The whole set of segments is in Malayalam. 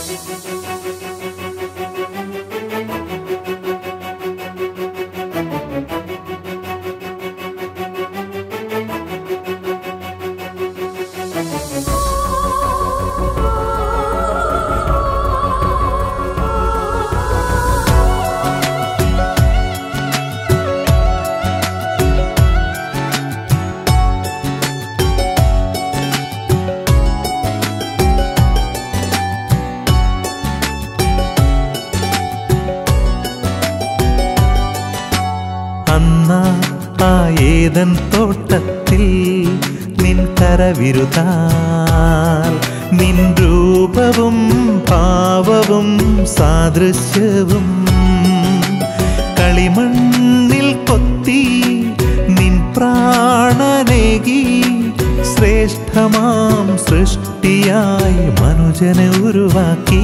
ഏദൻ തോട്ടത്തിൽ നിൻ കരവിരുതാൽ നിൻ രൂപവും ഭാവവും സാദൃശ്യവും കളിമണ്ണിൽ കൊത്തി നിൻ പ്രാണനേകി ശ്രേഷ്ഠമാം സൃഷ്ടിയായി മനുജനെ ഉരുവാക്കി.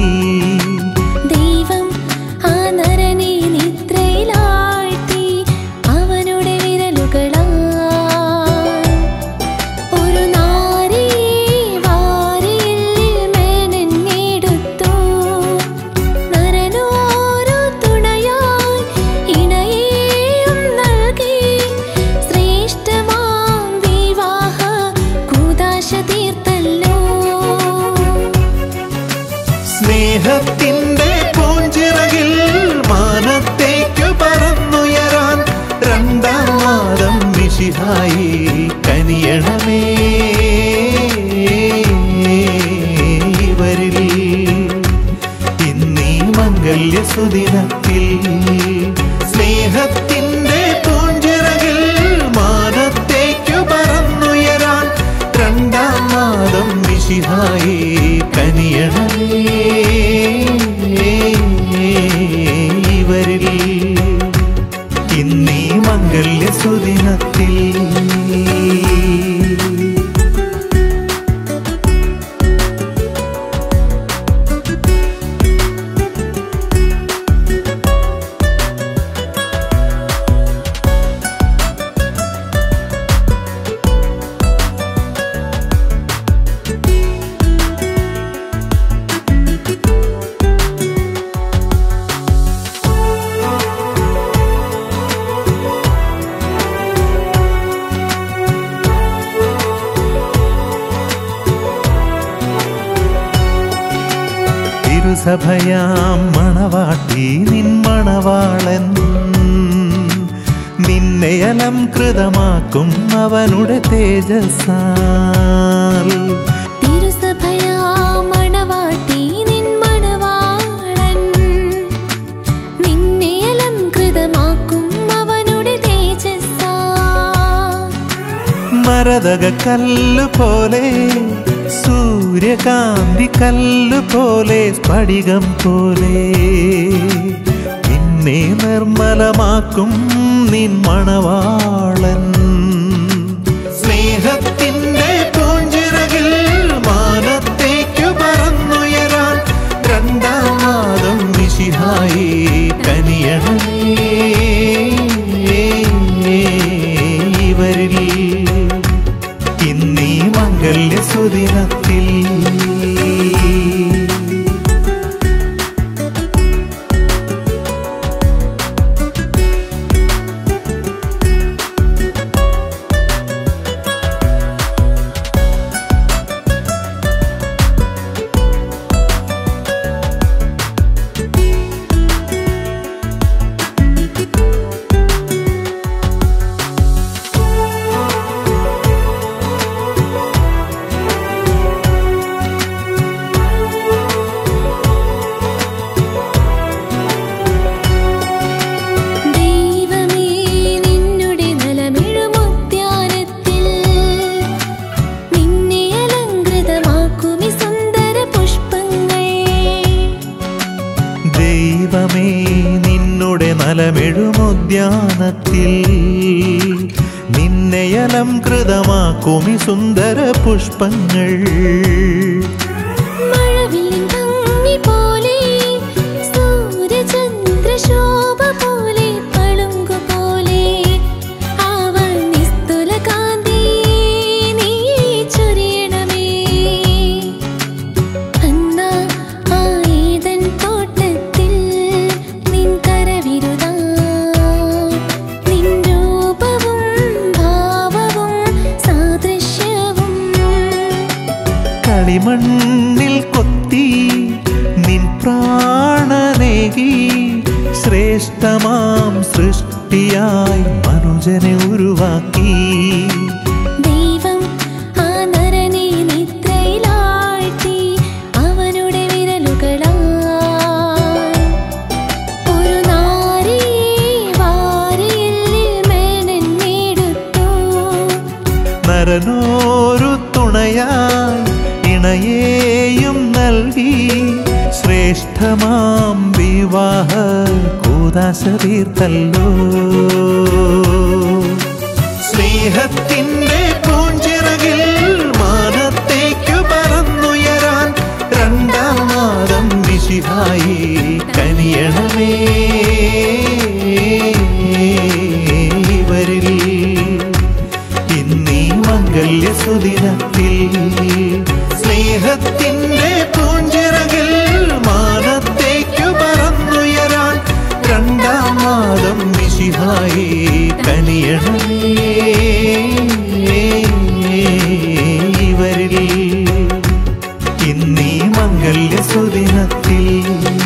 സ്നേഹത്തിൻ്റെ പൂഞ്ചിറകിൽ മാനത്തേക്കു പറന്നുയരാൻ രണ്ടാം മാദം മിശിഹായി കനിയണമേ ഇവരിൽ ഇന്നീ മംഗല്യ സുദിനത്തിൽ. സ്നേഹത്തിൻ്റെ പൂഞ്ചിറകിൽ മാനത്തേക്കു പറന്നുയരാൻ രണ്ടാം മാദം മിശിഹായി കനിയണമേ ഇവരിൽ ഇന്നീ മംഗല്യ സുദിനത്തിൽ. സഭയാം മണവാട്ടി നിൻ മണവാളൻ നിന്നെ അലംകൃതമാക്കും അവനുടെ തേജസ്സാൽ. തിരുസഭയാം മണവാട്ടി നിൻ മണവാളൻ നിന്നെ അലംകൃതമാക്കും അവനുടെ തേജസ്സാൽ. മരതക കല്ല് പോലെ സൂര്യകാന്തി കല്ല് പോലെ സ്ഫടികം പോലെ നിന്നെ നിർമ്മലമാക്കും നിൻ മണവാളൻ. സ്നേഹത്തിൻ്റെ പൂഞ്ചിറകിൽ മാനത്തേക്കു പറന്നുയരാൻ രണ്ടാം മാദം മിശിഹായി കനിയണമേ ഇവരിൽ ഇന്നീ മംഗല്യ സുദിനത്തിൽ. ദൈവമേ നിന്നുടെ നലമെഴുമുദ്യാനത്തിൽ നിന്നെ അലംകൃതമാക്കുമി സുന്ദര പുഷ്പങ്ങൾ. ആ കൊത്തി നിൻ പ്രാണനേകി ശ്രേഷ്ഠമാം സൃഷ്ടിയായി മനുജനെ ഉരുവാക്കി. ദൈവം ആ നരനെ നിദ്രയിലാഴ്ത്തി അവനുടെ വിരലുകളാൽ ഒരു നാരിയെ വാരിയെല്ലിൽ മെനഞ്ഞെടുത്തു. നരനോരു തുണയായി ഇണയേയും നൽകി ശ്രേഷ്ഠമാം വിവാഹ കൂദാശ തീർത്തല്ലോ. സ്നേഹത്തിൻ്റെ പൂഞ്ചിറകിൽ മാനത്തേക്കു പറന്നുയരാൻ രണ്ടാം മാദം മിശിഹായി കനിയണമേ ഇവരിൽ. ഇന്നീ മംഗല്യ സുദിനത്തിൽ സ്നേഹത്തിൻ്റെ പൂഞ്ചിറകിൽ മാനത്തേക്കു പറന്നുയരാൻ രണ്ടാം മാദം മിശിഹായി കനിയണമേ ഇവരിൽ. ഇന്നീ മംഗല്യ സുദിനത്തിൽ